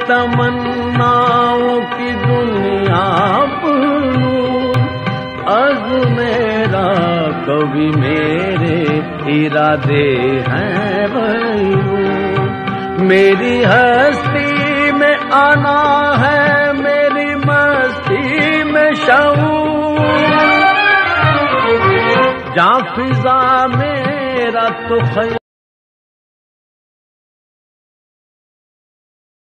तमन्नाओं की दुनिया बनूं, अज़ मेरा कभी मेरे इरादे हैं वही। मेरी हस्ती में आना है, मेरी मस्ती में शऊर, जा फिजा मेरा तो